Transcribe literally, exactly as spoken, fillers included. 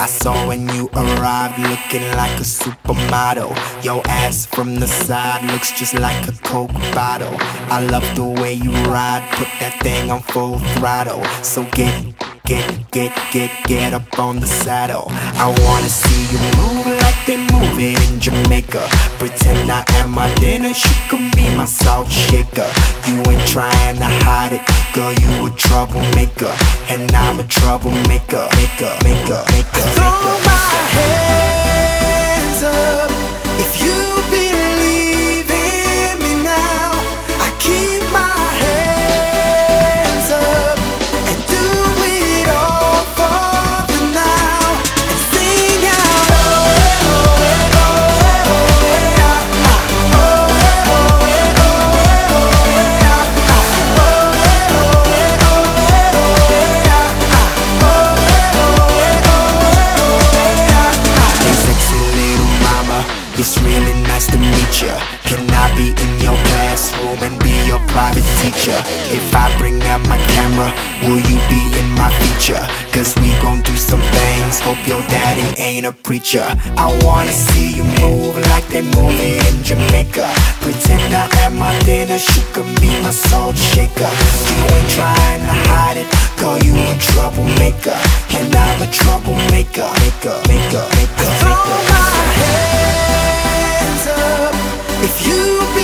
I saw when you arrived, looking like a supermodel. Your ass from the side looks just like a Coke bottle. I love the way you ride, put that thing on full throttle. So get, get, get, get, get up on the saddle. I wanna see you move like they move it in Jamaica. Pretend I am my dinner, she can be my salt shaker. You ain't trying to hide it, girl, you a troublemaker. And I'm a troublemaker, maker, maker, maker. Throw my hands up if you believe in me now. I keep my hands up and do it all for the now. And sing out, oh, oh, oh, oh, oh, yeah. Oh, oh, oh, oh, oh, yeah. Oh, oh, oh, oh, yeah. Hey, sexy little mama, it's really nice to meet ya. Can I be in your classroom and be your private teacher? If I bring out my camera, will you be in my feature? Cause we gon' do some things, hope your daddy ain't a preacher. I wanna see you move like they move it in Jamaica. Pretend I am my dinner, she can be my salt shaker. You ain't trying to hide it, girl, you a troublemaker. And I'm a troublemaker, maker, maker, maker, maker. Throw my hands up if you